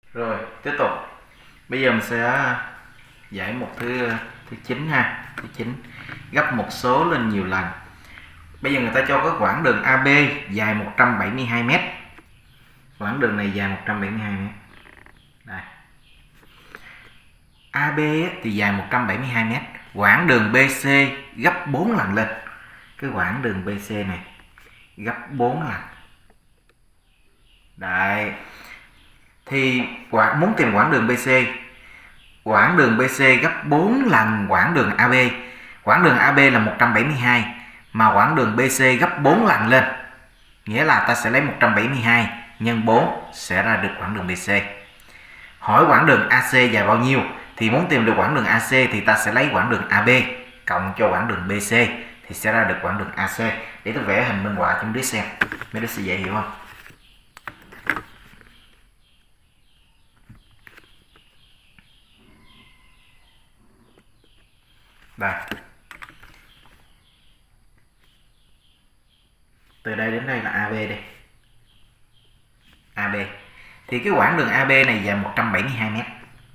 Rồi, tiếp tục. Bây giờ mình sẽ giải một thứ 9 ha. Thứ 9. Gấp một số lên nhiều lần. Bây giờ người ta cho cái quãng đường AB dài 172 m. Quãng đường này dài 172 m. Đây. AB thì dài 172 m. Quãng đường BC gấp 4 lần lên. Cái quãng đường BC này gấp 4 lần. Đấy. Thì muốn tìm quãng đường BC. Quãng đường BC gấp 4 lần quãng đường AB. Quãng đường AB là 172 mà quãng đường BC gấp 4 lần lên. Nghĩa là ta sẽ lấy 172 nhân 4 sẽ ra được quãng đường BC. Hỏi quãng đường AC dài bao nhiêu? Thì muốn tìm được quãng đường AC thì ta sẽ lấy quãng đường AB cộng cho quãng đường BC thì sẽ ra được quãng đường AC. Để tôi vẽ hình minh họa cho mấy đứa xem. Mấy đứa sẽ dễ hiểu không? Đây. Từ đây đến đây là AB đi. AB. Thì cái quãng đường AB này dài 172 m.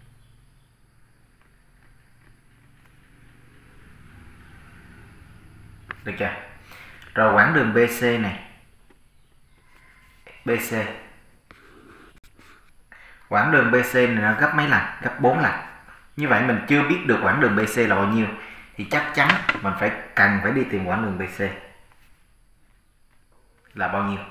Được chưa? Rồi quãng đường BC này. BC. Quãng đường BC này nó gấp mấy lần? Gấp 4 lần. Như vậy mình chưa biết được quãng đường BC là bao nhiêu thì chắc chắn mình cần phải đi tìm quãng đường BC là bao nhiêu?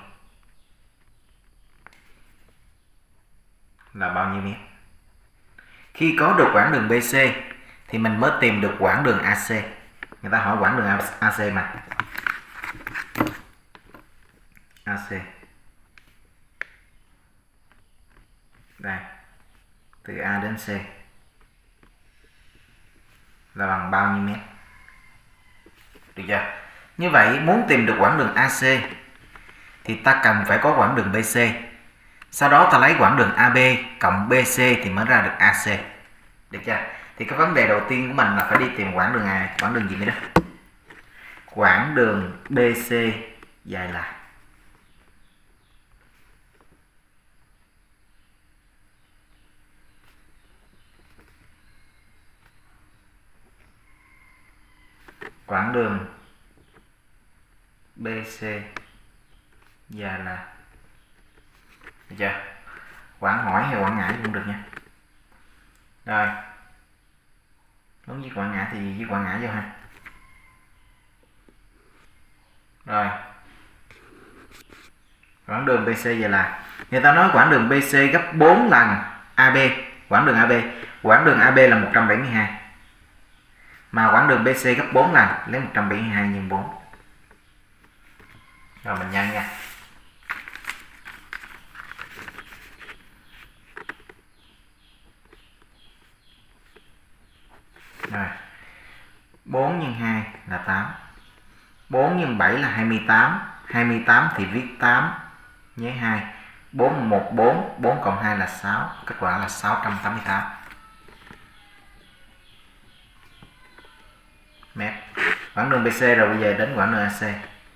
Là bao nhiêu mét? Khi có được quãng đường BC thì mình mới tìm được quãng đường AC. Người ta hỏi quãng đường AC mà. AC. Đây. Từ A đến C là bằng bao nhiêu mét? Được chưa? Như vậy muốn tìm được quãng đường AC thì ta cần phải có quãng đường BC. Sau đó ta lấy quãng đường AB cộng BC thì mới ra được AC. Được chưa? Thì cái vấn đề đầu tiên của mình là phải đi tìm quãng đường này. Quãng đường gì vậy đó? Quãng đường BC dài là quãng đường BC dài là. Được chưa? Quãng hỏi hay quãng ngã cũng được nha. Rồi. Đúng với quãng ngã thì với quãng ngã vô ha. Rồi. Quãng đường BC vậy là người ta nói quãng đường BC gấp 4 lần AB. Quãng đường AB. Quãng đường AB là 172. Mà quãng đường BC gấp 4 lần, lấy 172 nhân 4. Rồi mình nhân nha. Rồi. 4 nhân 2 là 8. 4 nhân 7 là 28. 28 thì viết 8 nhớ 2. 4 1 4, 4 cộng 2 là 6. Kết quả là 688 mét. Quãng đường BC rồi, bây giờ đến quãng đường AC.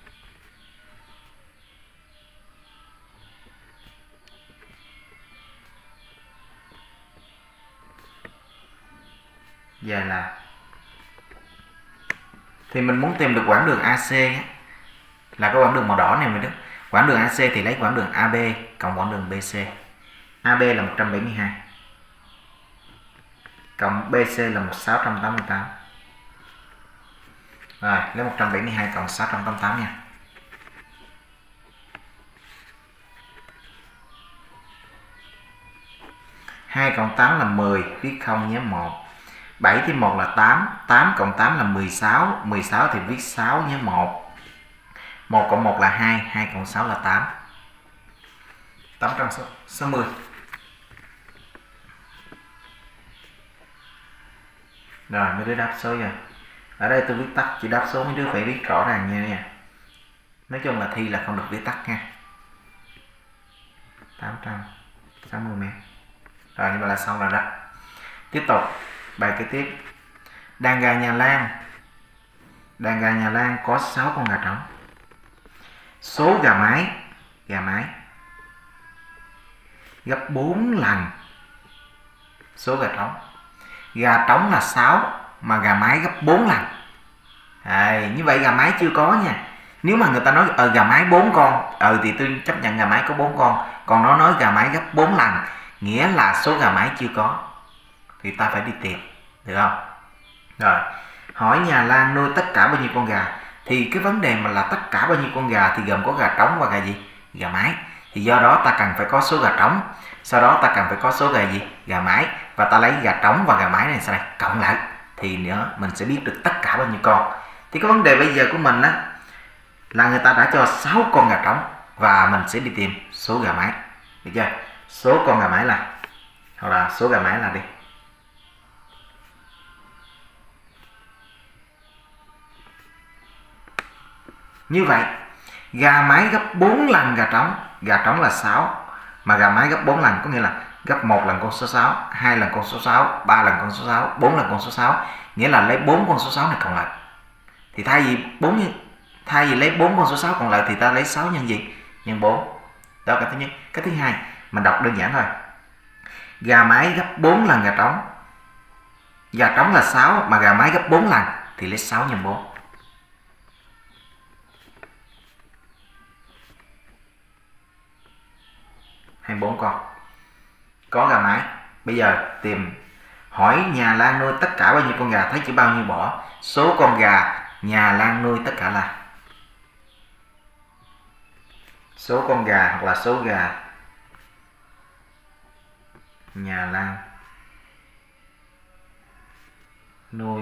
Giờ thì mình muốn tìm được quãng đường AC là cái quãng đường màu đỏ này mình đó. Quãng đường AC thì lấy quãng đường AB cộng quãng đường BC. AB là 172 cộng BC là 688. Rồi, lấy 172 cộng 688 nha. Hai cộng 8 là 10, viết 0 nhớ 1. 7 thêm 1 là 8, 8 cộng 8 là 16, 16 thì viết 6 nhớ 1. 1 cộng 1 là 2, 2 cộng 6 là 8. 860. Rồi mấy đứa đáp số rồi. Ở đây tôi viết tắt, chỉ đáp số mấy đứa phải viết rõ ràng nha. Nói chung là thi là không được viết tắt nha. 860 mét. Rồi như vậy là xong rồi đó. Tiếp tục bài kế tiếp. Đàn gà nhà Lan có 6 con gà trống. Số gà mái gấp 4 lần số gà trống. Gà trống là 6 mà gà mái gấp 4 lần. Như vậy gà mái chưa có nha. Nếu mà người ta nói gà mái 4 con, thì tôi chấp nhận gà mái có 4 con. Còn nó nói gà mái gấp 4 lần, nghĩa là số gà mái chưa có, thì ta phải đi tìm, được không? Rồi, hỏi nhà Lan nuôi tất cả bao nhiêu con gà. Thì cái vấn đề mà là tất cả bao nhiêu con gà thì gồm có gà trống và gà gì? Gà mái. Thì do đó ta cần phải có số gà trống, sau đó ta cần phải có số gà gì? Gà mái, và ta lấy gà trống và gà mái này sau này cộng lại thì nữa mình sẽ biết được tất cả bao nhiêu con. Thì cái vấn đề bây giờ của mình á là người ta đã cho 6 con gà trống và mình sẽ đi tìm số gà mái, được chưa? Số con gà mái là, hoặc là số gà mái là đi. Như vậy gà mái gấp 4 lần gà trống là 6 mà gà mái gấp 4 lần, có nghĩa là gấp 1 lần con số 6, 2 lần con số 6, 3 lần con số 6, 4 lần con số 6, nghĩa là lấy 4 con số 6 này cộng lại. Thì thay vì lấy 4 con số 6 còn lại thì ta lấy 6 nhân gì? Nhân 4. Đó là cái thứ nhất. Cái thứ hai, mình đọc đơn giản thôi. Gà mái gấp 4 lần gà trống. Gà trống là 6 mà gà mái gấp 4 lần thì lấy 6 nhân 4. Hay 4 con. Có gà mái. Bây giờ tìm, hỏi nhà Lan nuôi tất cả bao nhiêu con gà, thấy chỉ bao nhiêu bỏ. Số con gà nhà Lan nuôi tất cả là, số con gà hoặc là số gà nhà Lan nuôi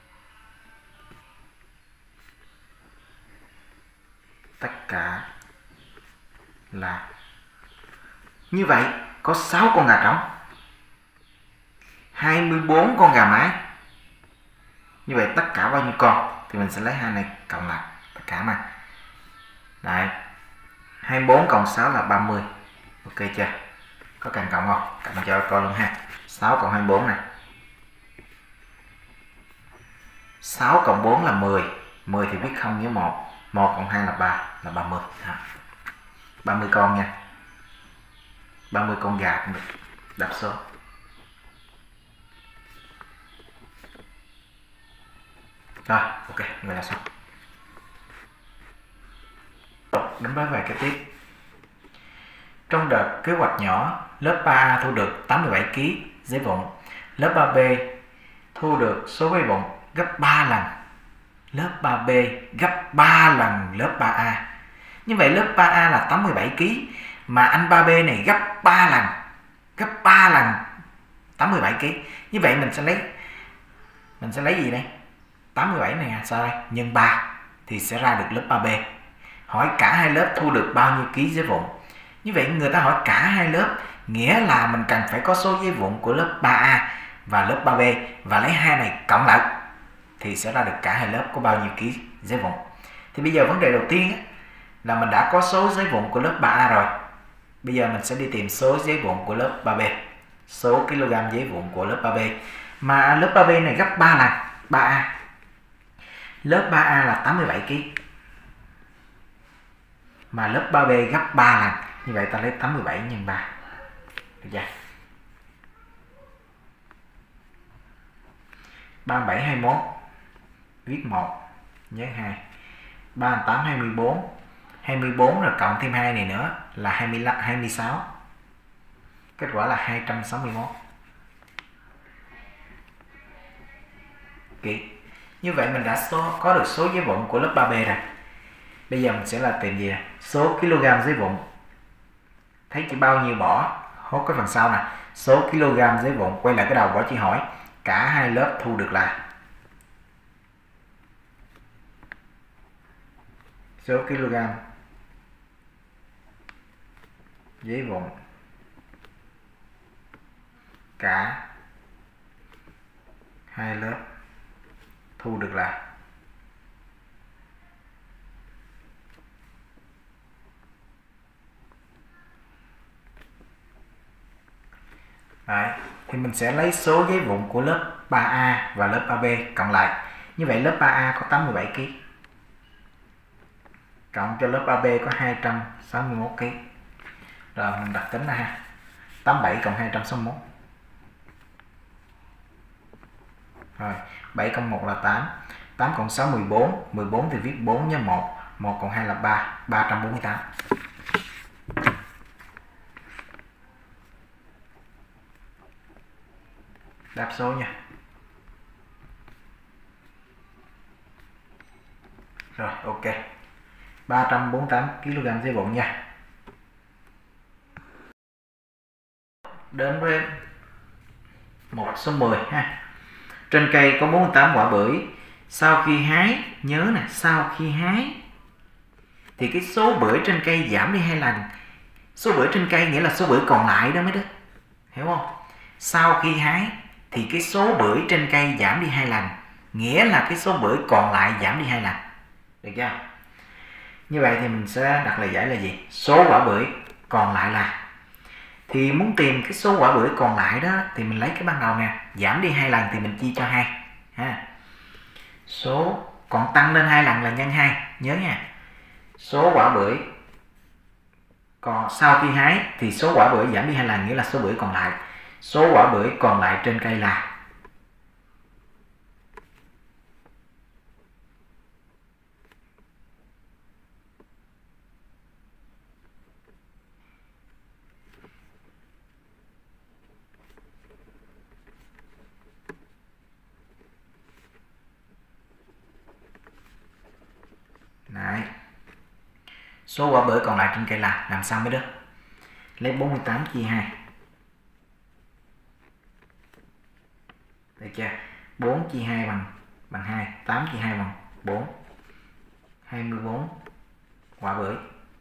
tất cả là, như vậy có 6 con gà trống, 24 con gà mái. Như vậy tất cả bao nhiêu con thì mình sẽ lấy hai này cộng lại tất cả mà. Đấy. 24 cộng 6 là 30. Ok chưa? Có cần cộng không? Cộng cho coi luôn ha. 6 cộng 24 này. 6 cộng 4 là 10. 10 thì viết 0 với 1. 1 cộng 2 là 3, là 30. 30 con nha. 30 con gà cũng được. Đáp số. Rồi, ok, vậy là xong. Đến với bài kế tiếp. Trong đợt kế hoạch nhỏ, lớp 3A thu được 87 kg giấy vụn, lớp 3B thu được số giấy vụn gấp 3 lần. Lớp 3B gấp 3 lần lớp 3A. Như vậy lớp 3A là 87 kg mà anh 3B này gấp 3 lần. Gấp 3 lần 87 kg. Như vậy mình sẽ lấy gì đây? 87 này sao đây? Nhân 3 thì sẽ ra được lớp 3B. Hỏi cả hai lớp thu được bao nhiêu ký giấy vụn. Như vậy người ta hỏi cả hai lớp, nghĩa là mình cần phải có số giấy vụn của lớp 3A và lớp 3B và lấy hai này cộng lại thì sẽ ra được cả hai lớp có bao nhiêu ký giấy vụn. Thì bây giờ vấn đề đầu tiên là mình đã có số giấy vụn của lớp 3A rồi. Bây giờ mình sẽ đi tìm số giấy vụn của lớp 3B, số kg giấy vụn của lớp 3B. Mà lớp 3B này gấp 3 lần 3A. Lớp 3A là 87 kg mà lớp 3B gấp 3 lần. Như vậy ta lấy 87 nhân 3. Được chưa? 37 21 viết 1 nhớ 2. 38 24. 24 rồi cộng thêm 2 này nữa là 26. Kết quả là 261. Ok. Như vậy mình đã có được số giấy vụn của lớp 3B rồi. Bây giờ mình sẽ là tìm gì? Số kg giấy vụn. Thấy chỉ bao nhiêu bỏ, hốt cái phần sau nè. Số kg giấy vụn, quay lại cái đầu bỏ chữ hỏi. Cả hai lớp thu được là số kg giấy vụn cả hai lớp thu được là. Đấy, thì mình sẽ lấy số giấy vụn của lớp 3A và lớp 3B cộng lại. Như vậy lớp 3A có 87 kg. Cộng cho lớp 3B có 261 kg. Rồi mình đặt tính ra ha. 87 cộng 261. Rồi 7 cộng 1 là 8, 8 cộng 6 14, 14 thì viết 4 nhân 1, 1 cộng 2 là 3, 348. Đáp số nha. Rồi ok, 348 kg giấy vụn nha. Đến với một số 10 ha. Trên cây có 48 quả bưởi. Sau khi hái, nhớ nè, sau khi hái thì cái số bưởi trên cây giảm đi 2 lần. Số bưởi trên cây nghĩa là số bưởi còn lại đó mấy đứa. Hiểu không? Sau khi hái thì cái số bưởi trên cây giảm đi 2 lần, nghĩa là cái số bưởi còn lại giảm đi 2 lần. Được chưa? Như vậy thì mình sẽ đặt lời giải là gì? Số quả bưởi còn lại là, thì muốn tìm cái số quả bưởi còn lại đó thì mình lấy cái ban đầu nè, giảm đi 2 lần thì mình chia cho 2 ha. Số còn tăng lên 2 lần là nhân 2, nhớ nha. Số quả bưởi còn sau khi hái thì số quả bưởi giảm đi 2 lần, nghĩa là số bưởi còn lại. Số quả bưởi còn lại trên cây là đấy. Số quả bưởi còn lại trên cây là, làm sao mấy đứa? Lấy 48 chia 2. Được chưa? 4 chia 2 bằng 2, 8 chia 2 bằng 4. 24 quả bưởi.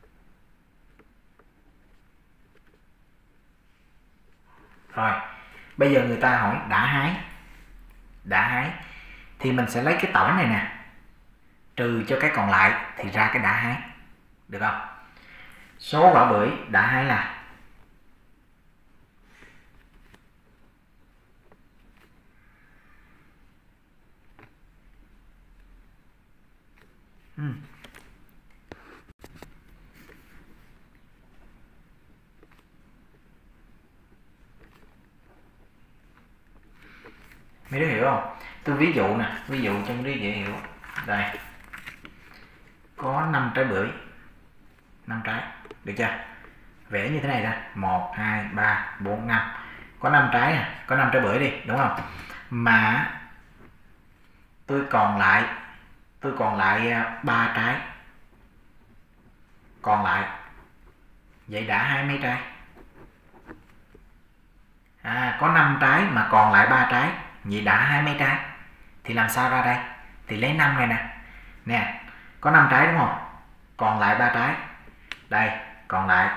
Rồi, bây giờ người ta hỏi đã hái thì mình sẽ lấy cái tổng này nè, trừ cho cái còn lại thì ra cái đã hái. Được không? Số quả bưởi đã hái là mấy đứa hiểu không? Tôi ví dụ nè, ví dụ cho mấy đứa dễ hiểu. Đây, có 5 trái bưởi, 5 trái, được chưa? Vẽ như thế này ra, 1, 2, 3, 4, 5. Có 5 trái nè, có 5 trái bưởi đi, đúng không? Mà tôi còn lại 3 trái. Còn lại, vậy đã hái mấy trái? Có 5 trái mà còn lại 3 trái, vậy đã hái mấy trái? Thì làm sao ra đây? Thì lấy 5 này nè. Nè, có 5 trái đúng không? Còn lại 3 trái. Đây, còn lại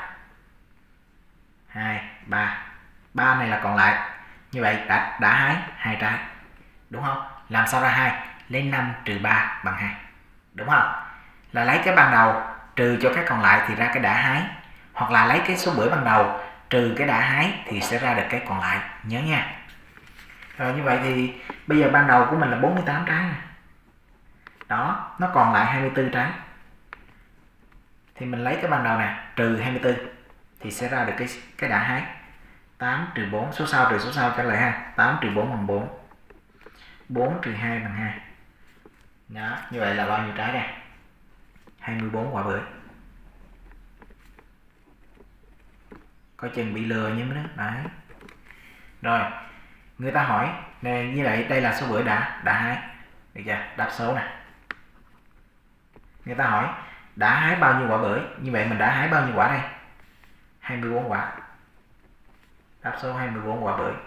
2, 3. 3 này là còn lại. Như vậy đã hái 2 trái. Đúng không? Làm sao ra 2? Lấy 5 trừ 3 bằng 2. Đúng không? Là lấy cái ban đầu trừ cho cái còn lại thì ra cái đã hái. Hoặc là lấy cái số bưởi ban đầu trừ cái đã hái thì sẽ ra được cái còn lại. Nhớ nha. Rồi như vậy thì bây giờ ban đầu của mình là 48 trái nè. Đó, nó còn lại 24 trái. Thì mình lấy cái ban đầu nè, trừ 24 thì sẽ ra được cái đã hái. 8 trừ 4, số sau trừ số sau trả lời ha. 8 trừ 4 bằng 4. 4 trừ 2 bằng 2. Đó, như vậy là bao nhiêu trái đây? 24 quả bưởi. Có chừng bị lừa như mấy đứa. Đấy. Rồi, người ta hỏi nè, như vậy đây là số bưởi đã hái. Được chưa? Đáp số nè. Người ta hỏi đã hái bao nhiêu quả bưởi? Như vậy mình đã hái bao nhiêu quả đây? 24 quả. Đáp số 24 quả bưởi.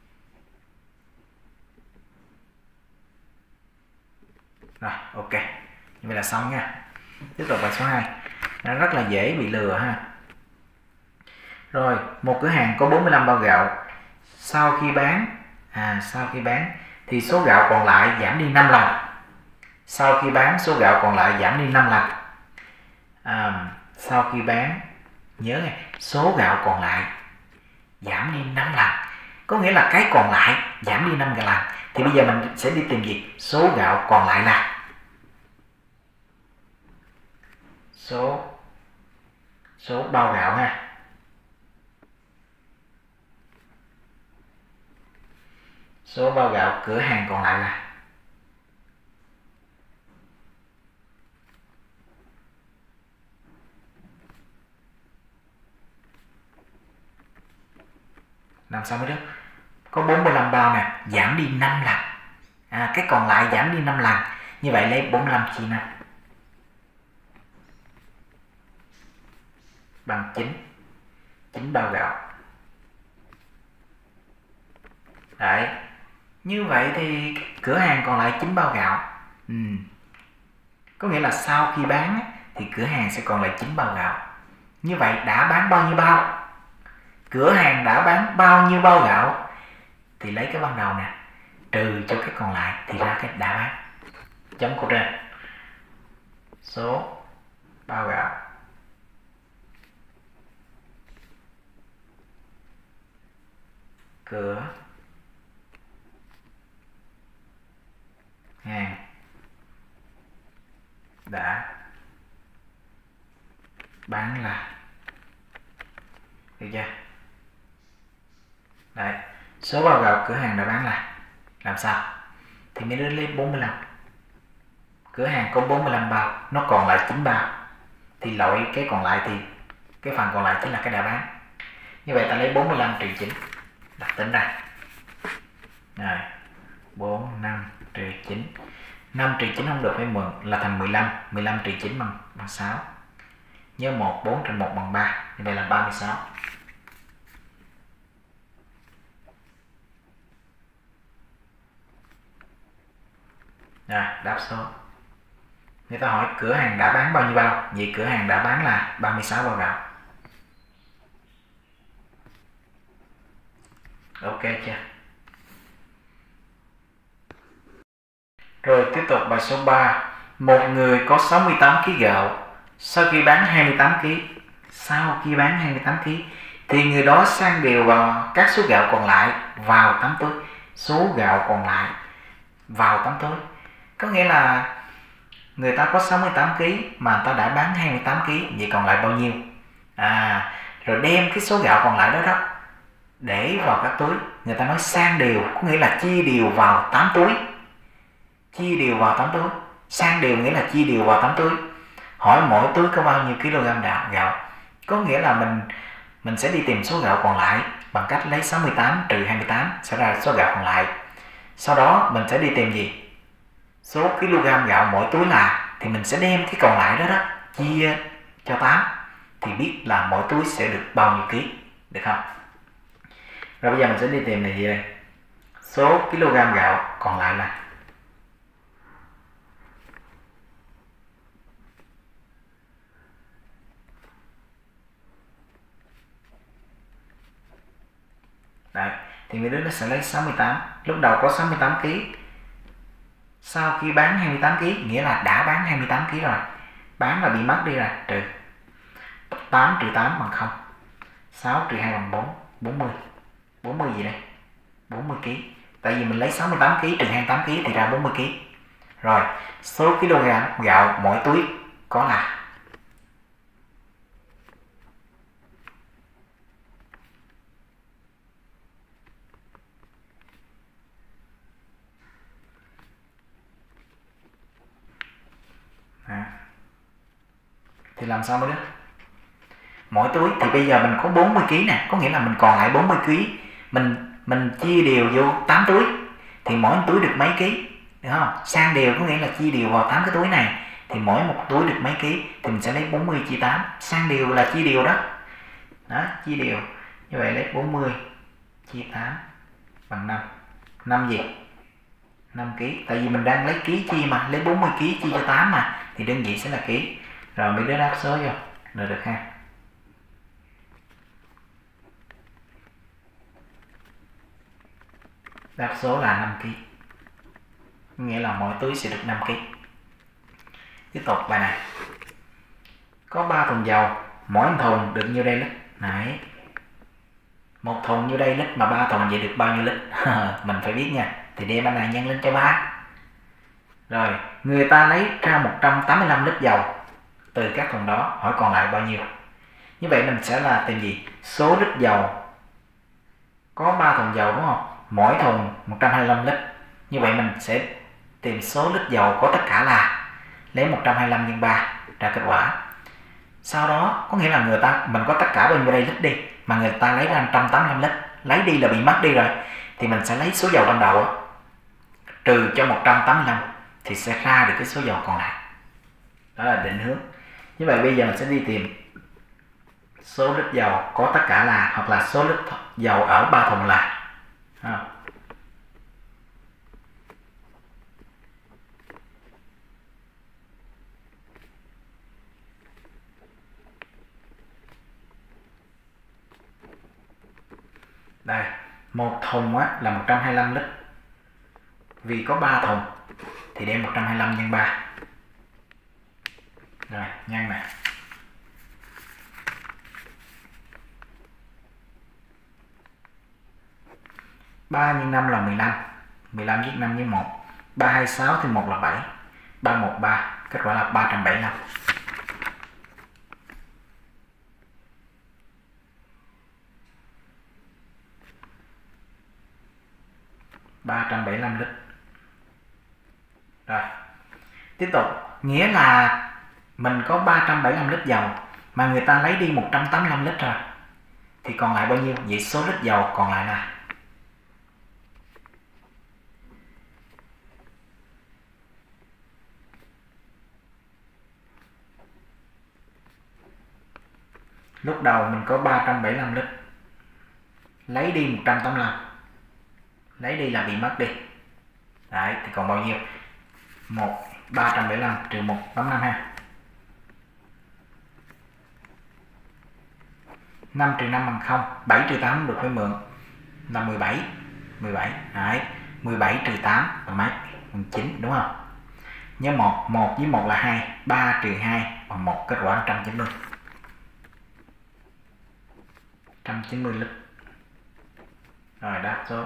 Rồi, ok. Như vậy là xong nha. Tiếp tục bài số 2. Nó rất là dễ bị lừa ha. Rồi, một cửa hàng có 45 bao gạo. Sau khi bán thì số gạo còn lại giảm đi 5 lần. Sau khi bán số gạo còn lại giảm đi 5 lần. Sau khi bán, nhớ này, số gạo còn lại giảm đi 5 lần. Có nghĩa là cái còn lại giảm đi 5 lần. Thì bây giờ mình sẽ đi tìm gì? Số gạo còn lại là số bao gạo ha. Số bao gạo cửa hàng còn lại là làm sao mới được? Có 45 bao nè, giảm đi 5 lần. Cái còn lại giảm đi 5 lần. Như vậy lấy 45 chia 5 bằng 9 bao gạo. Đấy. Như vậy thì cửa hàng còn lại 9 bao gạo. Có nghĩa là sau khi bán thì cửa hàng sẽ còn lại 9 bao gạo. Như vậy đã bán bao nhiêu bao? Cửa hàng đã bán bao nhiêu bao gạo? Thì lấy cái ban đầu nè, trừ cho cái còn lại thì ra cái đã bán. Chấm câu trên. Số bao gạo cửa hàng đã bán là, được chưa? Đấy, số bao gạo cửa hàng đã bán là làm sao? Thì mấy đứa lấy 45. Cửa hàng có 45 bao, nó còn lại 9 bao. Thì loại cái còn lại thì cái phần còn lại chính là cái đã bán. Như vậy ta lấy 45 trừ 9, đặt tính ra. Rồi, 4, 5 trừ 9. 5 trừ 9 không được phải mượn là thành 15. 15 trừ 9 bằng 6. Nhớ 1, 4 trên 1 bằng 3. Như vậy là 36. Rồi, đáp số. Người ta hỏi cửa hàng đã bán bao nhiêu bao? Vậy cửa hàng đã bán là 36 bao gạo. Ok chưa? Rồi tiếp tục bài số 3. Một người có 68 kg gạo. Sau khi bán 28 kg thì người đó sang đều vào các số gạo còn lại vào 8 túi. Số gạo còn lại vào 8 túi. Có nghĩa là người ta có 68 kg mà người ta đã bán 28 kg, vậy còn lại bao nhiêu? Rồi đem cái số gạo còn lại đó để vào các túi. Người ta nói sang đều, có nghĩa là chia đều vào 8 túi. Chia đều vào 8 túi. Sang đều nghĩa là chia đều vào 8 túi. Hỏi mỗi túi có bao nhiêu kg gạo? Có nghĩa là mình sẽ đi tìm số gạo còn lại bằng cách lấy 68 trừ 28 sẽ ra số gạo còn lại. Sau đó mình sẽ đi tìm gì? Số kg gạo mỗi túi là, thì mình sẽ đem cái còn lại đó chia cho 8 thì biết là mỗi túi sẽ được bao nhiêu ký, được không? Rồi bây giờ mình sẽ đi tìm là gì đây? Số kg gạo còn lại là đấy, thì mấy đứa nó sẽ lấy 68. Lúc đầu có 68 kg. Sau khi bán 28 kg nghĩa là đã bán 28 kg rồi. Bán là bị mất đi rồi, trừ 8 trừ 8 bằng 0. 6 trừ 2 bằng 4, 40. 40 gì đây? 40 kg. Tại vì mình lấy 68 kg trừ 28 kg thì ra 40 kg. Rồi, số kg gạo mỗi túi có là thì làm sao mới được? Mỗi túi thì bây giờ mình có 40 kg nè, có nghĩa là mình còn lại 40 kg. Mình chia đều vô 8 túi thì mỗi túi được mấy ký, được không? Sang đều có nghĩa là chia đều vào 8 cái túi này thì mỗi một túi được mấy ký, thì mình sẽ lấy 40 chia 8. Sang đều là chia đều đó. Đó, chia đều. Như vậy lấy 40 chia 8 bằng 5. 5 gì? 5 kg. Tại vì mình đang lấy ký chia mà, lấy 40 kg chia cho 8 mà, thì đơn vị sẽ là ký. Rồi mấy đứa đáp số vô là được ha. Đáp số là 5 kg. Nghĩa là mỗi túi sẽ được 5 kg. Tiếp tục bài này. Có 3 thùng dầu, mỗi thùng được nhiêu đây lít? Đấy. Một thùng nhiêu đây lít mà 3 thùng vậy được bao nhiêu lít? Mình phải biết nha. Thì đem anh này nhân lên cho 3. Rồi, người ta lấy ra 185 lít dầu từ các thùng đó, hỏi còn lại bao nhiêu? Như vậy mình sẽ là tìm gì? Số lít dầu có 3 thùng dầu đúng không? Mỗi thùng 125 lít. Như vậy mình sẽ tìm số lít dầu có tất cả là lấy 125 nhân 3 ra kết quả. Sau đó có nghĩa là mình có tất cả bao nhiêu đây lít đi, mà người ta lấy ra 185 lít, lấy đi là bị mất đi rồi, thì mình sẽ lấy số dầu ban đầu trừ cho 185 thì sẽ ra được cái số dầu còn lại. Đó là định hướng. Như vậy bây giờ mình sẽ đi tìm số lít dầu có tất cả là, hoặc là số lít dầu ở 3 thùng là. Đây, một thùng là 125 lít. Vì có 3 thùng thì đem 125 nhân 3. Rồi, nhân nè. 3 nhân 5 là 15. 15 viết 5 với 1. 326 thì 1 là 7. 313, kết quả là 375. 375 lít. Rồi, tiếp tục. Nghĩa là mình có 375 lít dầu mà người ta lấy đi 185 lít rồi, thì còn lại bao nhiêu? Vậy số lít dầu còn lại là lúc đầu mình có 375 lít, lấy đi 185, lấy đi là bị mất đi. Đấy, thì còn bao nhiêu? 375 trừ 185 ha. 5 trừ 5 bằng 0, 7 trừ 8 được phải mượn là 17. 17. Đấy, 17 trừ 8 là mấy? Bằng 9 đúng không? Nhớ 1 với 1 là 2, 3 trừ 2 bằng 1, kết quả 190. 190 lít. Rồi đáp số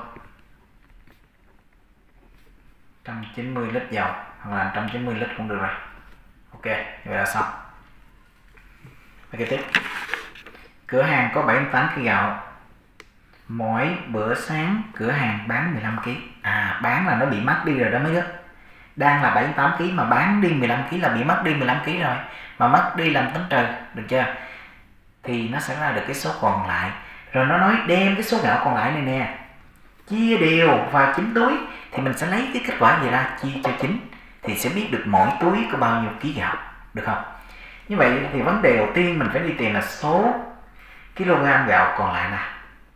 190 lít dầu, hoặc là 190 lít cũng được rồi. Ok, như vậy là xong. Ok, tiếp. Cửa hàng có 78 kg gạo. Mỗi bữa sáng cửa hàng bán 15 kg. Bán là nó bị mất đi rồi đó mấy đứa. Đang là 78 kg mà bán đi 15 kg là bị mất đi 15 kg rồi. Mà mất đi làm tính trừ, được chưa? Thì nó sẽ ra được cái số còn lại. Rồi nó nói đem cái số gạo còn lại này nè, chia đều vào 9 túi, thì mình sẽ lấy cái kết quả gì ra, chia cho 9, thì sẽ biết được mỗi túi có bao nhiêu ký gạo, được không? Như vậy thì vấn đề đầu tiên mình phải đi tìm là số kg gạo còn lại nè.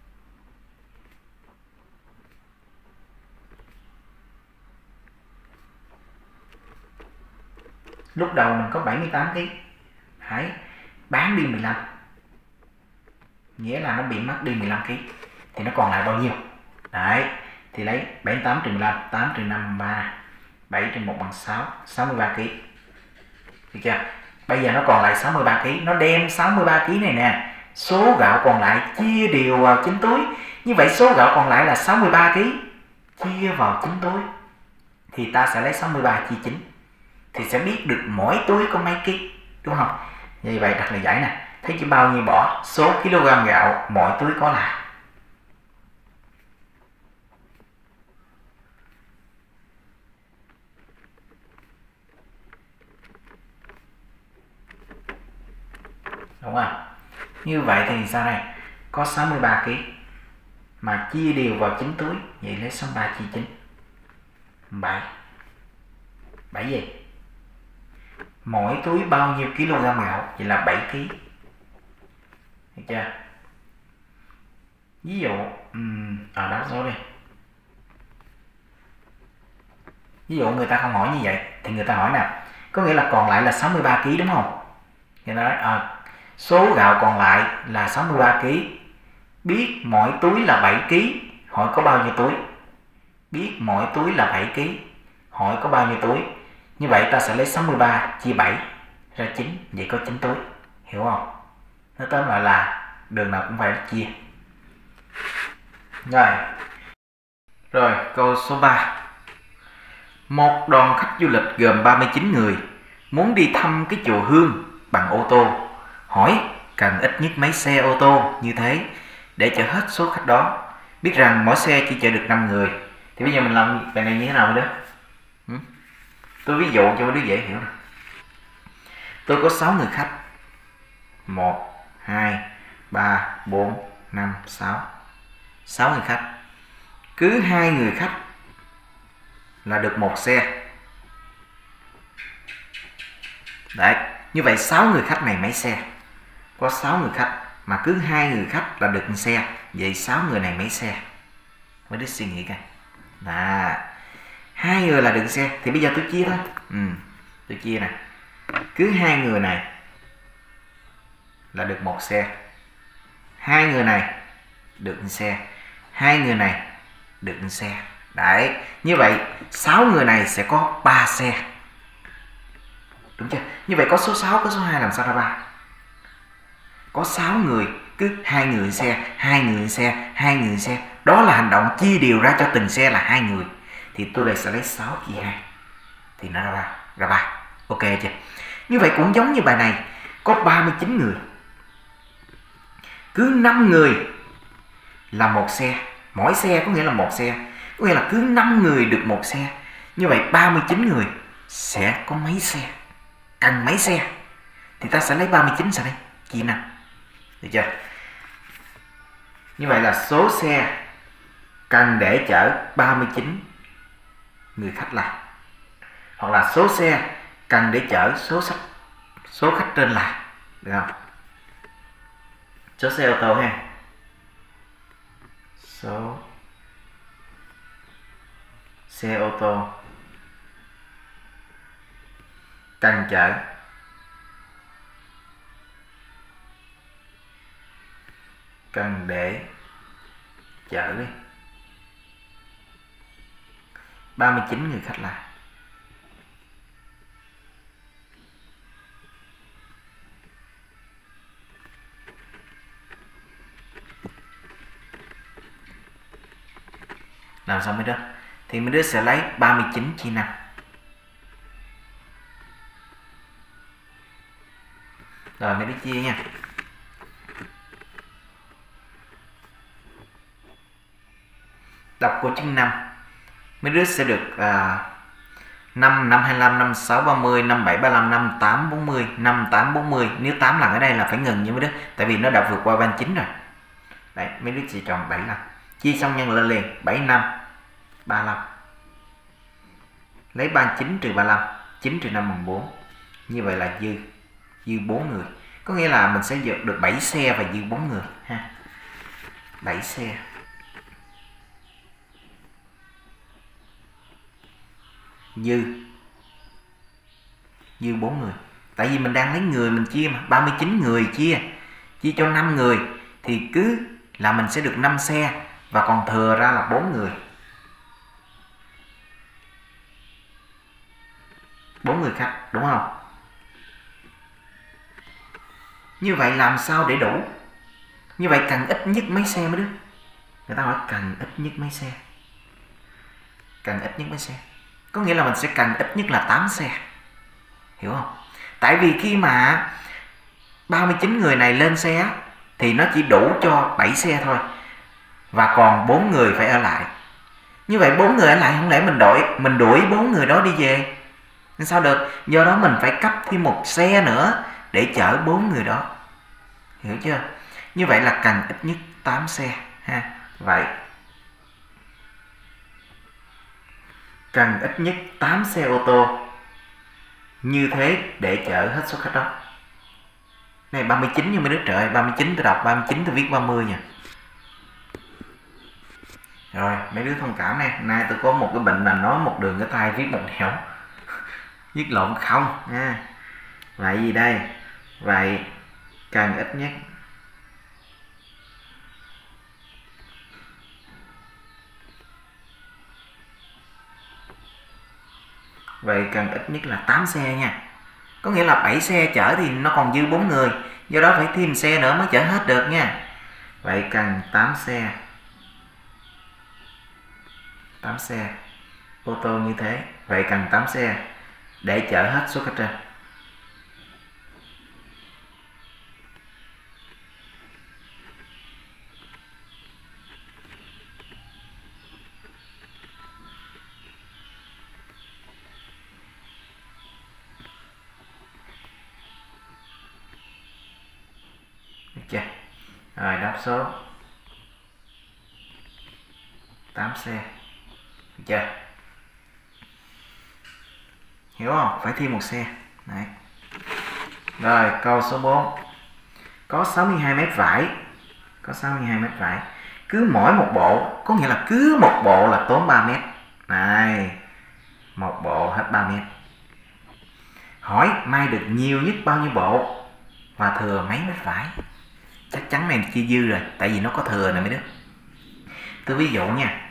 Lúc đầu mình có 78 kg, hãy bán đi 15, nghĩa là nó bị mất đi 15 kg, thì nó còn lại bao nhiêu? Đấy, thì lấy 78 trừ 15, 8 trừ 5 bằng 3, 7 trừ 1 bằng 6, 63 kg. Được chưa? Bây giờ nó còn lại 63 kg, nó đem 63 kg này nè, số gạo còn lại chia đều vào 9 túi. Như vậy số gạo còn lại là 63 kg chia vào 9 túi, thì ta sẽ lấy 63 chia 9, thì sẽ biết được mỗi túi có mấy ký, đúng không? Như vậy đặt lời giải nè, thấy chỉ bao nhiêu bỏ số kg gạo mỗi túi có là. Đúng không? Như vậy thì sao đây? Có 63 kg mà chia đều vào 9 túi, vậy lấy 63 chia 9, 7. 7 gì? Mỗi túi bao nhiêu kg gạo? Vậy là 7 kg. Được chưa? Ví dụ đáp số đi. Ví dụ người ta không hỏi như vậy thì người ta hỏi nè, có nghĩa là còn lại là 63 kg đúng không? Người ta nói số gạo còn lại là 63 kg, biết mỗi túi là 7 kg, hỏi có bao nhiêu túi? Biết mỗi túi là 7 kg, hỏi có bao nhiêu túi? Như vậy ta sẽ lấy 63 chia 7 ra 9, vậy có 9 túi, hiểu không? Nói tóm lại là đường nào cũng phải chia. Rồi, câu số 3. Một đoàn khách du lịch gồm 39 người muốn đi thăm cái chùa Hương bằng ô tô. Hỏi cần ít nhất mấy xe ô tô như thế để chở hết số khách đó. biết rằng mỗi xe chỉ chở được 5 người. Thì bây giờ mình làm bài này như thế nào đó? Tôi ví dụ cho mấy đứa dễ hiểu nè. Tôi có 6 người khách. 1, 2, 3, 4, 5, 6. 6 người khách. Cứ 2 người khách là được 1 xe. Đấy, như vậy 6 người khách này mấy xe? Có 6 người khách mà cứ 2 người khách là được 1 xe. Vậy 6 người này mấy xe? Mấy đứa suy nghĩ coi. 2 người là được 1 xe. Thì bây giờ tôi chia thôi. Tôi chia nè. Cứ 2 người này là được 1 xe. 2 người này được 1 xe. 2 người này được 1 xe. Đấy, như vậy 6 người này sẽ có 3 xe. Đúng chưa? Như vậy có số 6 có số 2 làm sao ra 3? Có 6 người, cứ 2 người xe, 2 người xe, 2 người xe. Đó là hành động chia đều ra cho từng xe là 2 người. Thì tôi đây sẽ lấy 6 chia 2. Thì nó ra 3. Ok chưa? Như vậy cũng giống như bài này, có 39 người. Cứ 5 người là 1 xe. Mỗi xe có nghĩa là 1 xe. Có nghĩa là cứ 5 người được 1 xe. Như vậy 39 người sẽ có mấy xe? Cần mấy xe? Thì ta sẽ lấy 39 sao đây? Chia 5. Được chưa? Như vậy là số xe cần để chở 39 người khách là. Hoặc là số xe cần để chở số khách trên là. Được không? Số xe ô tô ha. Số xe ô tô cần chở cần để chở đi 39 người khách là. Làm xong mấy đứa? Thì mấy đứa sẽ lấy 39 chia 5. Rồi mấy đứa chia nha. Đọc cô chứng 5. Mấy đứa sẽ được 5, 5, 25, 5, 6, 30, 5, 7, 35, 5, 8, 40, 5, 8, 40. Nếu 8 lần ở đây là phải ngừng nha mấy đứa. Tại vì nó đã vượt qua 39 rồi. Đấy, mấy đứa chỉ chọn 7 lần. Chia xong nhân lên liền. 7, 5, 35. Lấy 39 trừ 35. 9 trừ 5 bằng 4. Như vậy là dư 4 người. Có nghĩa là mình sẽ được 7 xe và dư 4 người ha. 7 xe. Dư 4 người. Tại vì mình đang lấy người mình chia mà. 39 người chia cho 5 người thì cứ là mình sẽ được 5 xe và còn thừa ra là 4 người. 4 người khách, đúng không? Như vậy làm sao để đủ? Như vậy cần ít nhất mấy xe mới đứa? Người ta hỏi cần ít nhất mấy xe? Cần ít nhất mấy xe? Có nghĩa là mình sẽ cần ít nhất là 8 xe. Hiểu không? Tại vì khi mà 39 người này lên xe thì nó chỉ đủ cho 7 xe thôi. Và còn 4 người phải ở lại. Như vậy 4 người ở lại không lẽ mình đuổi 4 người đó đi về? Nên sao được? Do đó mình phải cấp thêm 1 xe nữa để chở 4 người đó. Hiểu chưa? Như vậy là cần ít nhất 8 xe ha. Vậy cần ít nhất 8 xe ô tô như thế để chở hết số khách đó. Này 39 nha mấy đứa, trời ơi, 39 tôi đọc 39 tôi viết 30 nha. Rồi mấy đứa thông cảm nè, nay tôi có một cái bệnh là nói một đường cái tay viết một nẻo. Viết lộn không nha. Vậy gì đây? Vậy cần ít nhất là 8 xe nha. Có nghĩa là 7 xe chở thì nó còn dư 4 người. Do đó phải thêm xe nữa mới chở hết được nha. Vậy cần 8 xe. 8 xe ô tô như thế. Vậy cần 8 xe để chở hết số khách trên. chưa? Rồi đáp số 8C, được chưa? Hiểu không? Phải thêm một xe. Đấy. Rồi câu số 4. Có 62 mét vải. Có 62 mét vải. Cứ mỗi một bộ, có nghĩa là cứ một bộ là tốn 3 mét. Này, một bộ hết 3 mét. Hỏi may được nhiều nhất bao nhiêu bộ và thừa mấy mét vải? Chắc chắn này chia dư rồi, tại vì nó có thừa nè mấy đứa. Tôi ví dụ nha.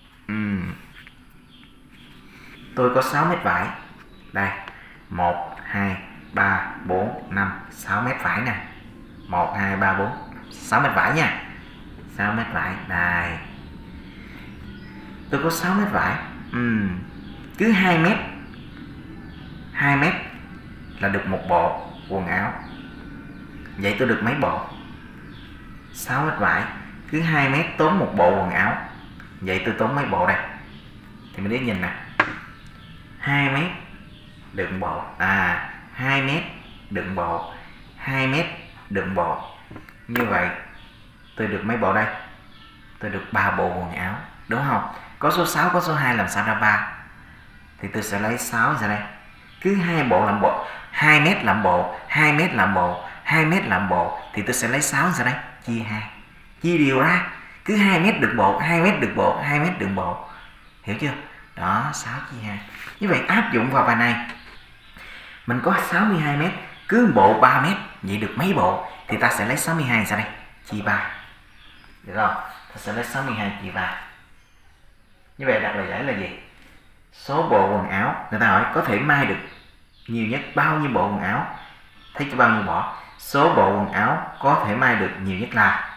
Tôi có 6 mét vải. Đây, 1, 2, 3, 4, 5, 6 mét vải nè. 1, 2, 3, 4, 6 mét vải nha. 6 mét vải, đây. Tôi có 6 mét vải. Cứ 2 mét. 2 mét là được một bộ quần áo. Vậy tôi được mấy bộ? 6 mét vải. Cứ 2 mét tốn một bộ quần áo. Vậy tôi tốn mấy bộ đây? Thì mình đi nhìn nè. 2 mét đựng bộ. 2 mét đựng bộ. 2 mét đựng bộ. Như vậy tôi được mấy bộ đây? Tôi được 3 bộ quần áo, đúng không? Có số 6 có số 2 làm sao ra 3? Thì tôi sẽ lấy 6 ra đây. Cứ 2 bộ làm bộ, 2 mét làm bộ, 2 mét làm bộ, 2 mét làm bộ, thì tôi sẽ lấy 6 ra đây, chia 2. Chia đều ra. Cứ 2 mét được bộ, 2 mét được bộ, 2 mét được bộ. Hiểu chưa? Đó, 6 chia 2. Như vậy áp dụng vào bài này. Mình có 62 mét, cứ bộ 3 mét, vậy được mấy bộ? Thì ta sẽ lấy 62 ra đây, chia 3. Được không? Ta sẽ lấy 62 chia 3. Như vậy đặt lời giải là gì? Số bộ quần áo. Người ta hỏi có thể may được nhiều nhất bao nhiêu bộ quần áo? Thấy cho bao nhiêu bộ? Số bộ quần áo có thể may được nhiều nhất là.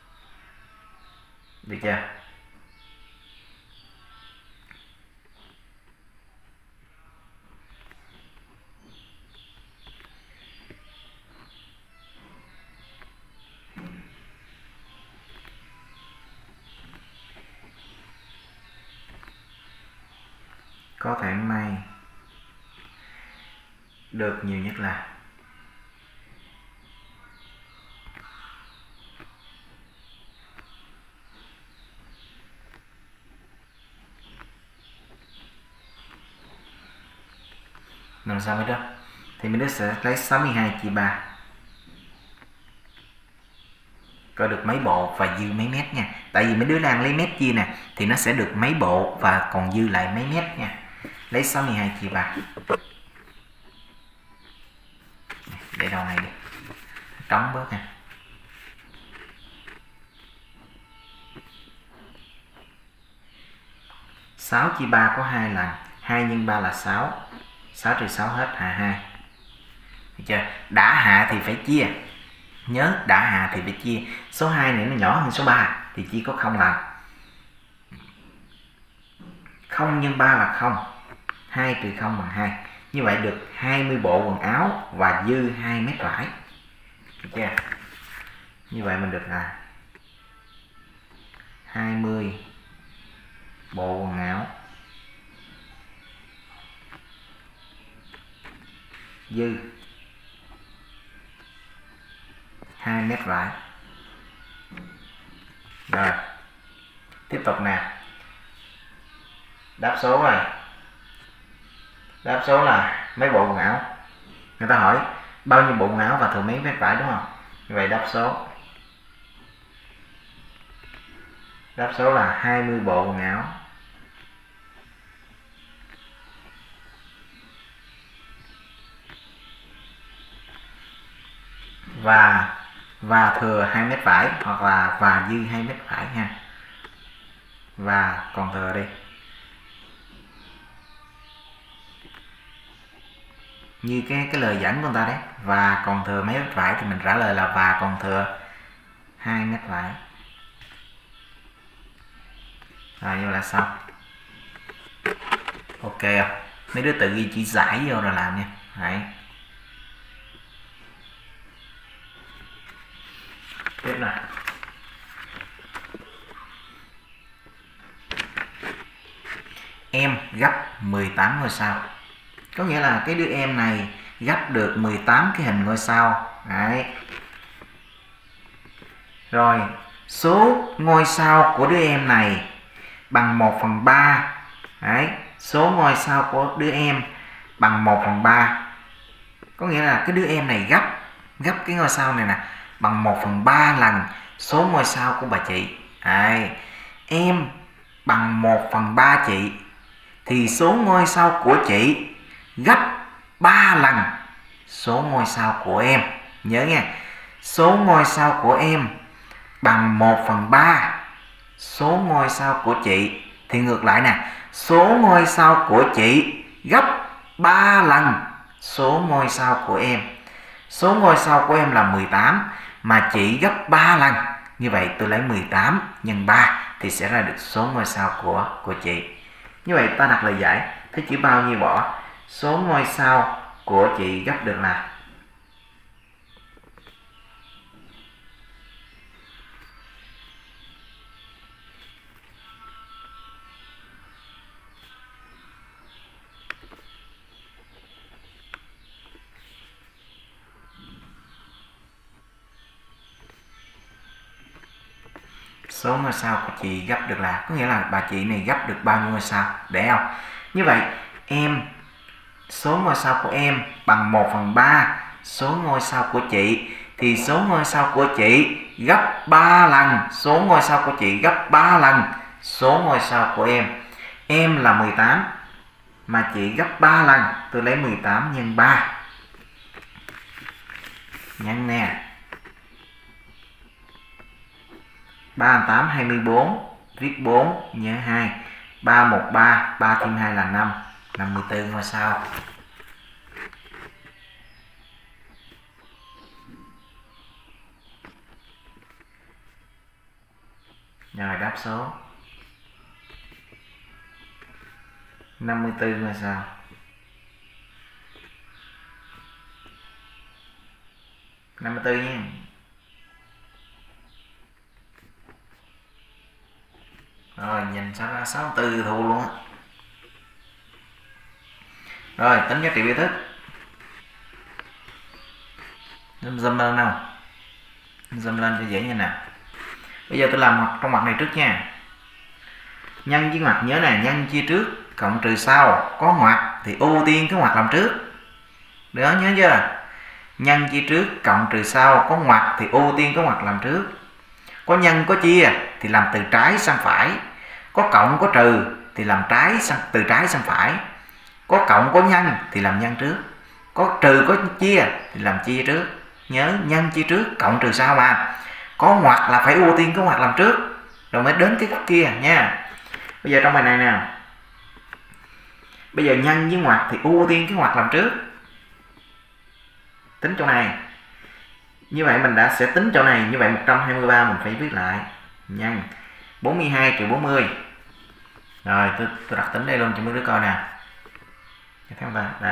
Được chưa? Có thể may được nhiều nhất là. Làm sao mới đó? Thì mình sẽ lấy 62 chia 3. Có được mấy bộ và dư mấy mét nha. Tại vì mấy đứa đang lấy mét chia nè, thì nó sẽ được mấy bộ và còn dư lại mấy mét nha. Lấy 62 chia 3. Để đầu này đi, trống bớt nha. Sáu chia 3 có 2 lần. 2 nhân 3 là 6. 6 trừ 6 hết, hạ 2. Được chưa? Đã hạ thì phải chia. Nhớ đã hạ thì phải chia. Số 2 này nó nhỏ hơn số 3 thì chỉ có 0 lần. 0 nhân 3 là 0. 2 trừ 0 bằng 2. Như vậy được 20 bộ quần áo và dư 2 mét vải. Được chưa? Như vậy mình được là 20 bộ quần áo dư 2 mét vải. Rồi tiếp tục nè. Đáp số rồi. Đáp số là mấy bộ quần áo. Người ta hỏi bao nhiêu bộ quần áo và thừa mấy mét vải, đúng không? Như vậy đáp số là 20 bộ quần áo và thừa 2 mét vải, hoặc là và dư 2 mét vải ha. Và còn thừa đi. Như cái lời dẫn của người ta đấy, và còn thừa mấy mét vải, thì mình trả lời là và còn thừa 2 mét vải. Rồi như là xong. Ok không? Mấy đứa tự ghi chỉ giải vô rồi làm nha. Đấy. Tiếp này. Em gấp 18 ngôi sao. Có nghĩa là cái đứa em này gấp được 18 cái hình ngôi sao. Đấy. Rồi, số ngôi sao của đứa em này bằng 1/3. Đấy, số ngôi sao của đứa em bằng 1/3. Có nghĩa là cái đứa em này gấp cái ngôi sao này nè bằng 1/3 lần số ngôi sao của bà chị. Đấy, em bằng 1/3 chị thì số ngôi sao của chị gấp 3 lần số ngôi sao của em. Nhớ nha, số ngôi sao của em bằng 1/3 số ngôi sao của chị thì ngược lại nè, số ngôi sao của chị gấp 3 lần số ngôi sao của em. Số ngôi sao của em là 18 mà chị gấp 3 lần. Như vậy tôi lấy 18 nhân 3 thì sẽ ra được số ngôi sao của chị. Như vậy ta đặt lời giải, thế chữ bao nhiêu bỏ, số ngôi sao của chị gấp được là số ngôi sao của chị gấp được là, có nghĩa là bà chị này gấp được bao nhiêu ngôi sao, để không? Như vậy em, số ngôi sao của em bằng 1/3 số ngôi sao của chị thì số ngôi sao của chị gấp 3 lần số ngôi sao của chị gấp 3 lần số ngôi sao của em. Em là 18 mà chị gấp 3 lần, tôi lấy 18 nhân 3. Nhân nè, 3 8 24, viết 4 nhớ 2, 3 1 3, 3 thêm 2 là 5, 54 ngôi sao. Rồi đáp số 54 ngôi sao. Nha. Rồi nhìn sao ra 64 thua luôn á. Rồi tính giá trị biểu thức. Zoom lên nào. Zoom lên cho dễ như nào. Bây giờ tôi làm trong mặt này trước nha. Nhân với ngoặc nhớ nè, nhân chia trước cộng trừ sau, có ngoặc thì ưu tiên cái ngoặc làm trước. Được không? Nhớ chưa? Nhân chia trước cộng trừ sau, có ngoặc thì ưu tiên cái ngoặc làm trước. Có nhân có chia thì làm từ trái sang phải. Có cộng có trừ thì làm từ trái sang phải. Có cộng có nhân thì làm nhân trước. Có trừ có chia thì làm chia trước. Nhớ nhân chia trước cộng trừ sau mà. Có ngoặc là phải ưu tiên cái ngoặc làm trước rồi mới đến cái kia nha. Bây giờ trong bài này nè, bây giờ nhân với ngoặc thì ưu tiên cái ngoặc làm trước. Tính chỗ này. Như vậy mình sẽ tính chỗ này. Như vậy 123 mình phải viết lại. Nhân 42 trừ 40. Rồi tôi đặt tính đây luôn cho mấy đứa coi nè. Thấy không? Đây.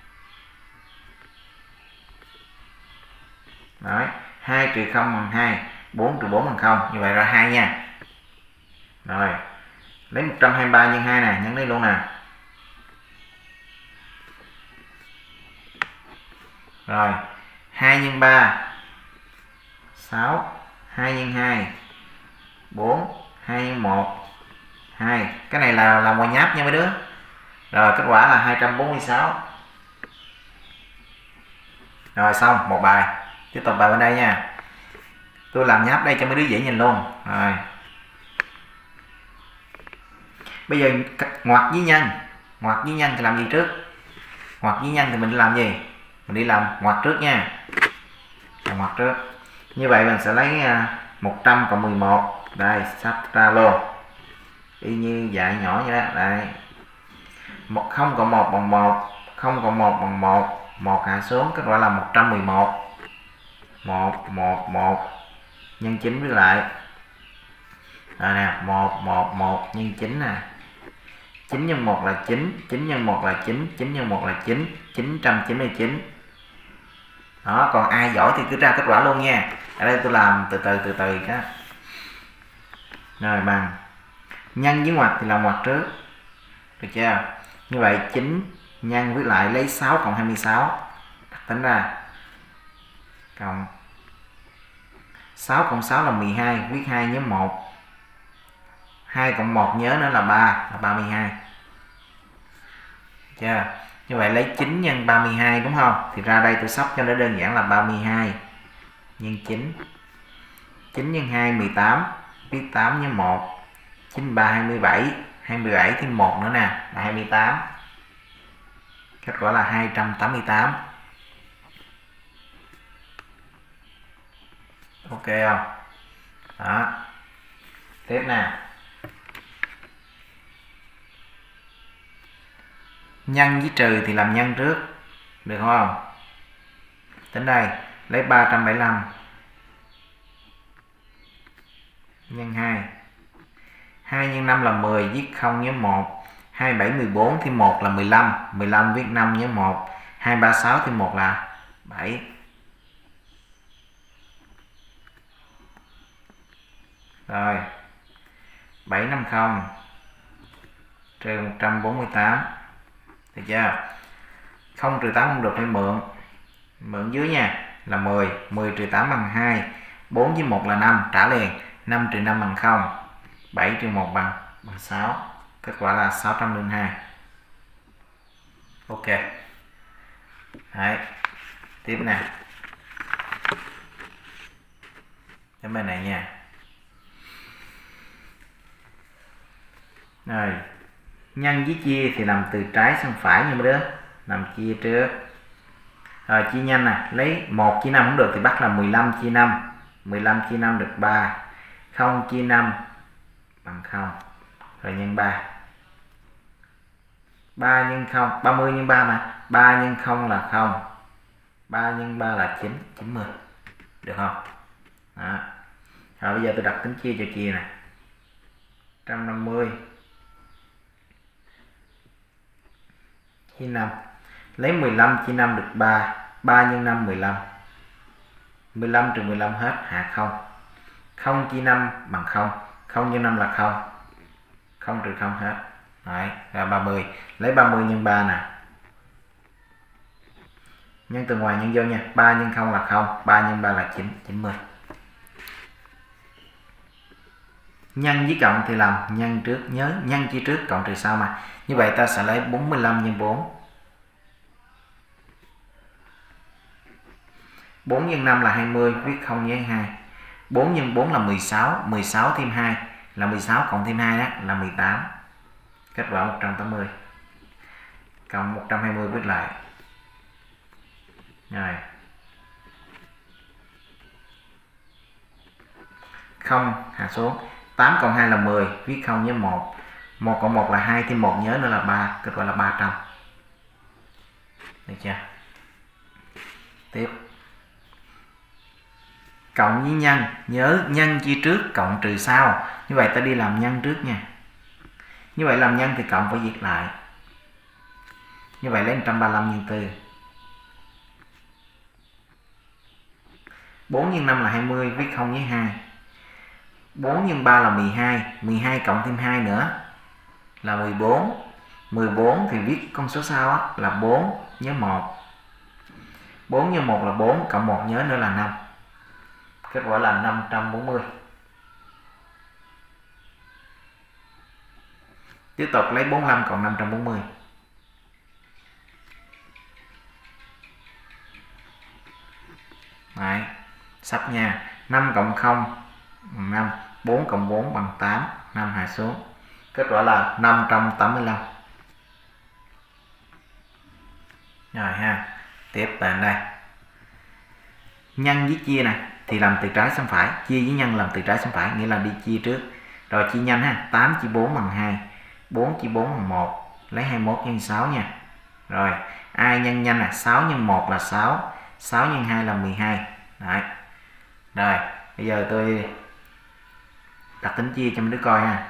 Đấy, 2 trừ 0 bằng 2, 4 trừ 4 bằng 0. Như vậy ra 2 nha. Rồi, lấy 123 nhân 2 nè, nhấn đây luôn nè. Rồi, 2 nhân 3 6, 2 nhân 2 4, 2 nhân 1 2. Cái này là ngoài nháp nha mấy đứa. Rồi kết quả là 246. Rồi xong, một bài. Tiếp tục bài bên đây nha. Tôi làm nháp đây cho mấy đứa dễ nhìn luôn. Rồi. Bây giờ ngoặc với nhân. Ngoặc với nhân thì làm gì trước? Ngoặc với nhân thì mình đi làm gì? Mình đi làm ngoặc trước nha. Ngoặc trước. Như vậy mình sẽ lấy 100 cộng 11. Đây, sắp ra luôn. Y như dạy nhỏ như đó. Đây. 0 cộng 1 bằng 1. 0 cộng 1 bằng 1. 1 hạ xuống, kết quả là 111. 1, 1, 1. Nhân 9 với lại. Rồi nè, 1, 1, 1 nhân 9 nè. 9 nhân 1 là 9, 9 nhân 1 là 9, 9 nhân 1 là 9, 999. Đó, còn ai giỏi thì cứ ra kết quả luôn nha. Ở đây tôi làm từ từ đó. Rồi bằng nhân với ngoặc thì làm ngoặc trước. Được chưa? Như vậy 9 nhân với lại lấy 6 cộng 26. Đặt tính ra. Cộng 6 cộng 6 là 12, viết 2 nhớ 1. 2 cộng 1 nhớ nữa là 3, là 32. Chưa? Như vậy lấy 9 nhân 32 đúng không? Thì ra đây tôi sắp cho nó đơn giản là 32 nhân 9. 9 nhân 2 18, viết 8 nhớ 1. 9 3 27, 27 thêm 1 nữa nè là 28. Kết quả là 288. Ok không? Đó. Tiếp nè. Nhân với trừ thì làm nhân trước, được không? Tính đây, lấy 375 nhân 2. 2 nhân 5 là 10, viết 0 nhớ 1. 27 14 thêm 1 là 15, 15 viết 5 nhớ 1. 236 thêm 1 là 7. Rồi. 750 trừ 148. Được chưa? 0 trừ 8 không được, phải mượn. Mượn dưới nha, là 10, 10 trừ 8 bằng 2. 4 với 1 là 5, trả liền. 5 trừ 5 bằng 0. 7 trừ 1 bằng 6. Kết quả là 602. Ok. Đấy. Tiếp nè. Cái bên này nha. Rồi. Nhân với chia thì làm từ trái sang phải nha mấy đứa. Làm chia trước. Rồi chia nhanh nè, lấy 1 chia 5 không được thì bắt là 15 chia 5. 15 chia 5 được 3. 0 chia 5 bằng 0. Rồi nhân 3. 3 nhân 0, 30 nhân 3 mà. 3 nhân 0 là 0. 3 nhân 3 là 9, 90. Được không? Đó. Rồi bây giờ tôi đặt tính chia cho chia nè. 150 chia 5. Lấy 15 chia 5 được 3. 3 nhân 5 15. 15 trừ 15 hết, hạ 0. 0 chia 5 bằng 0. 0 nhân 5 là 0. 0 trừ 0 hết. Đấy, là 30. Lấy 30 nhân 3 nè. Nhân từ ngoài nhân vô nha. 3 nhân 0 là 0. 3 nhân 3 là 9, 90. Nhân với cộng thì làm nhân trước. Nhớ nhân chia trước, cộng trừ sau mà. Như vậy ta sẽ lấy 45 nhân 4. 4 nhân 5 là 20, viết 0 với 2. 4 nhân 4 là 16, 16 thêm 2 là 16, cộng thêm 2 đó là 18. Kết quả 180. Cộng 120 viết lại. Rồi. 0 hạ xuống. 8 cộng 2 là 10, viết 0 với 1. 1 cộng 1 là 2, thêm 1 nhớ nữa là 3, kết quả là 300. Được chưa? Tiếp. Cộng với nhân, nhớ nhân chia trước, cộng trừ sau. Như vậy ta đi làm nhân trước nha. Như vậy làm nhân thì cộng phải viết lại. Như vậy lấy 135 nhân 4. 4 nhân 5 là 20, viết 0 với 2. 4 nhân 3 là 12, 12 cộng thêm 2 nữa là 14. 14 thì viết con số sau á, là 4 nhớ 1. 4 nhân 1 là 4, cộng 1 nhớ nữa là 5. Kết quả là 540. Tiếp tục lấy 45 cộng 540. Đấy, sắp nha. 5 cộng 0 bằng 5, 4 cộng 4 bằng 8, 5 hạ xuống. Kết quả là 585. Rồi ha. Tiếp đến đây. Nhân với chia này thì làm từ trái sang phải, chia với nhân làm từ trái sang phải, nghĩa là đi chia trước. Rồi chia nhanh ha. 8 chia 4 bằng 2, 4 chia 4 bằng 1, lấy 21 nhân 6 nha. Rồi, ai nhân nhanh nè, 6 nhân 1 là 6, 6 nhân 2 là 12. Đấy. Rồi, bây giờ tôi đặt tính chia cho mấy đứa coi ha.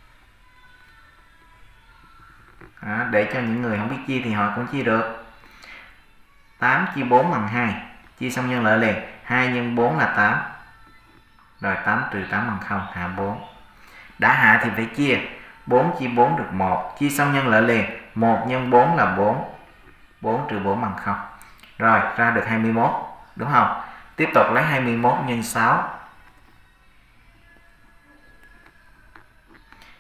Đó, để cho những người không biết chia thì họ cũng chia được. 8 chia 4 bằng 2, chia xong nhân lại liền. 2 nhân 4 là 8. Rồi 8 trừ 8 bằng 0, hạ 4. Đã hạ thì phải chia. 4 chia 4 được 1, chia xong nhân lại liền. 1 nhân 4 là 4. 4 trừ 4 bằng 0. Rồi ra được 21, đúng không? Tiếp tục lấy 21 nhân 6.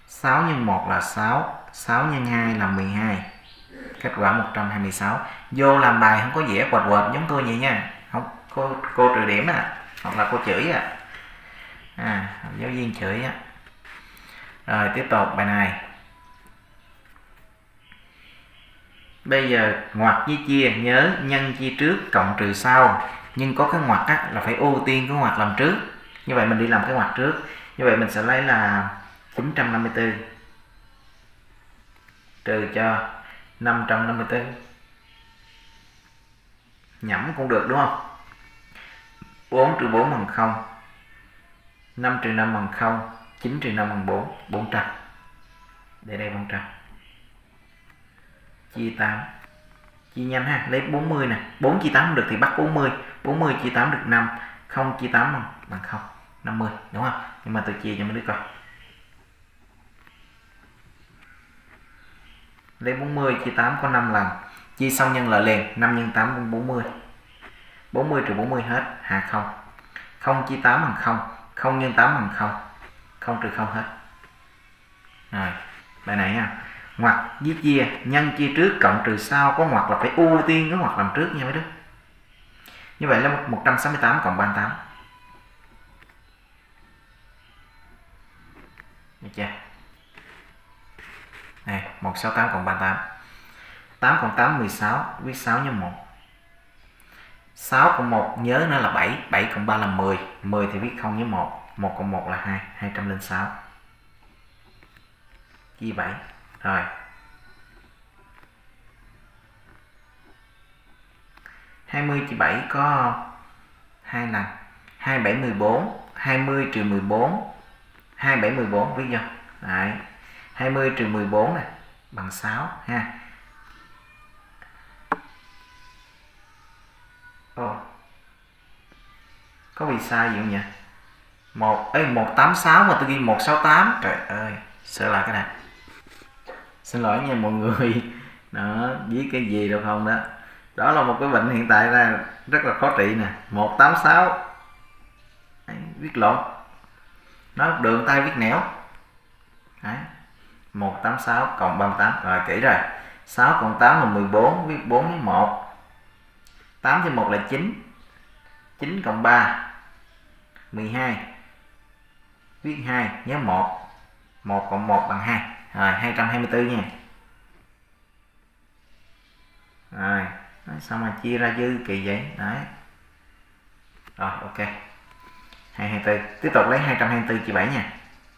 6 nhân 1 là 6, 6 nhân 2 là 12. Kết quả 126. Vô làm bài không có vẽ quạch quệt giống tôi vậy nha. Không, cô trừ điểm hoặc là cô chửi giáo viên chửi Rồi tiếp tục bài này. Bây giờ ngoặc với chia, nhớ nhân chia trước cộng trừ sau, nhưng có cái ngoặc là phải ưu tiên cái ngoặc làm trước. Như vậy mình đi làm cái ngoặc trước. Như vậy mình sẽ lấy là 954 trừ cho 554. Nhẩm cũng được đúng không? 4 trừ 4 bằng 0, 5 trừ 5 bằng 0, 9 trừ 5 bằng 4, 400. Để đây 400. Chia 8. Chia nhanh ha, lấy 40 nè. 4 chia 8 không được thì bắt 40. 40 chia 8 được 5, 0 chia 8 bằng 0, 50, đúng không? Nhưng mà tôi chia cho mấy đứa coi. Lấy 40 chia 8 có 5 lần. Chia xong nhân lại liền, 5 nhân 8 bằng 40. 40 trừ 40 hết, hạ 0. 0 chia 8 bằng 0, 0 nhân 8 bằng 0, 0 trừ 0 hết. Rồi, bài này nha. Ngoặc với chia, nhân chia trước cộng trừ sau, có ngoặc là phải ưu tiên cái ngoặc làm trước nha mấy đứa. Như vậy là 168 cộng 38. Được chưa? Này, 168 cộng 38. 8 cộng 8 16, viết 6 nhân 1. 6 cộng 1 nhớ nó là 7, 7 cộng 3 là 10, 10 thì viết 0 với 1, 1 cộng 1 là 2, 206. Chia 7. Rồi. 20 chia 7 có 2 lần. 27 14, 20 trừ 14, 27 14 viết vô. Đấy. 20 trừ 14 này bằng 6 ha. Có bị sai gì không nhỉ? 186 mà tôi ghi 168. Trời ơi, sửa lại cái này. Xin lỗi nha mọi người. Đó, viết cái gì đâu không đó. Đó là một cái bệnh hiện tại ra rất là khó trị nè. 186. Đấy, viết lộn. Nó đường tay viết nẻo. Đấy. 186 cộng 38. Rồi kỹ rồi. 6 cộng 8 là 14, viết 4 với 1. 8 thêm 1 là 9. 9 cộng 3 12. Viết 2, nhớ 1. 1 cộng 1 bằng 2. Rồi 224 nha. Rồi, sao mà chia ra dư kỳ vậy? Đấy. Rồi ok. 224. Tiếp tục lấy 224 chia 7 nha.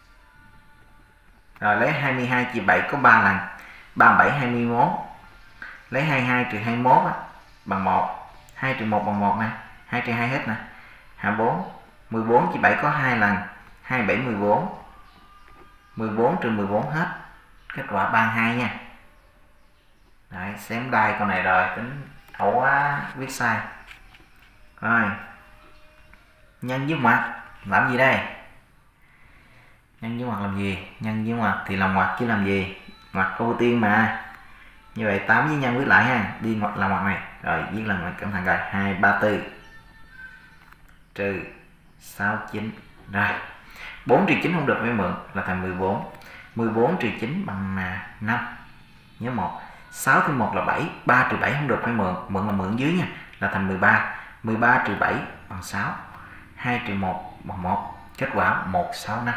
Rồi lấy 22 chia 7 có 3 lần. 37 21. Lấy 22 trừ 21 bằng 1. 2 trừ 1 bằng 1 nè. 2 trừ 2 hết nè. Hạ 4. 14 chia 7 có 2 lần. 27 14. 14 trừ 14 hết. Kết quả 32 nha. Đấy, xém đai con này rồi, tính ẩu quá, viết sai. Rồi. Nhân với ngoặc làm gì đây? Nhân với ngoặc làm gì? Nhân với ngoặc thì làm ngoặc chứ làm gì? Ngoặc ưu tiên mà. Như vậy 8 với nhân viết lại ha, đi ngoặc làm ngoặc này. Rồi viết lần này cẩn thận rồi, 234 trừ 69. Rồi. 4 trừ 9 không được phải mượn là thành 14. 14 trừ 9 bằng 5. Nhớ 1. 6 thêm 1 là 7, 3 trừ 7 không được phải mượn, mượn là mượn dưới nha, là thành 13. 13 trừ 7 bằng 6. 2 trừ 1 bằng 1. Kết quả 165.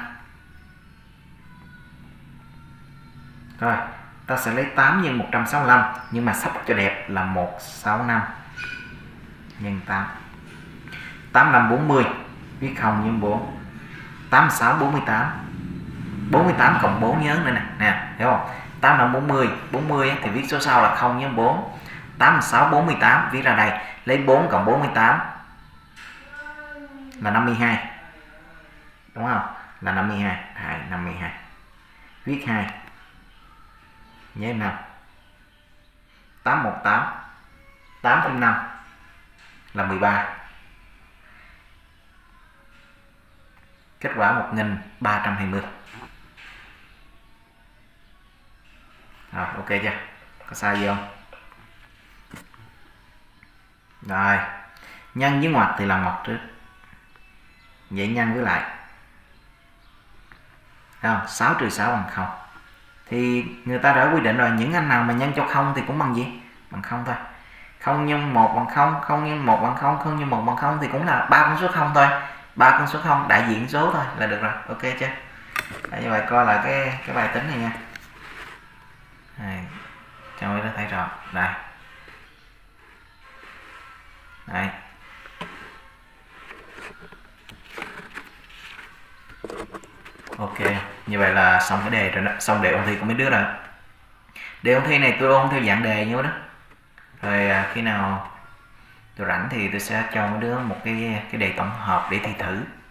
Rồi, ta sẽ lấy 8 nhân 165, nhưng mà sắp cho đẹp là 165 nhân 8. 8 5 40, viết 0 nhân 4. 86 48. 48 cộng 4 nhớ nữa nè, hiểu không? 8 5 40, 40 thì viết số sau là 0 nhân 4. 86 48 viết ra đây, lấy 4 cộng 48 là 52. Đúng không? Là 52. 52. Viết 2. Nhớ 5. 818. 8 thêm 5 là 13. Kết quả 1320. Rồi ok chưa? Có sai gì không? Rồi. Nhân với ngoặc thì làm ngoặc trước. Vậy nhân với lại. không? 6 trừ 6 bằng 0. Thì người ta đã quy định rồi, những anh nào mà nhân cho 0 thì cũng bằng gì? Bằng 0 thôi. 0 nhân 1 bằng 0, 0 nhân 1 bằng 0, 0 nhân 1 bằng 0 thì cũng là 3 con số 0 thôi. 3 con số 0 đại diện số thôi là được rồi. Ok chưa? Đấy, như vậy coi lại cái bài tính này nha. Này, cho mọi người thấy rõ. Đây. Đây. Ok, như vậy là xong cái đề rồi đó, xong đề ôn thi của mấy đứa rồi. Đề ôn thi này tôi ôn theo dạng đề như đó. Rồi khi nào tôi rảnh thì tôi sẽ cho mấy đứa một cái đề tổng hợp để thi thử.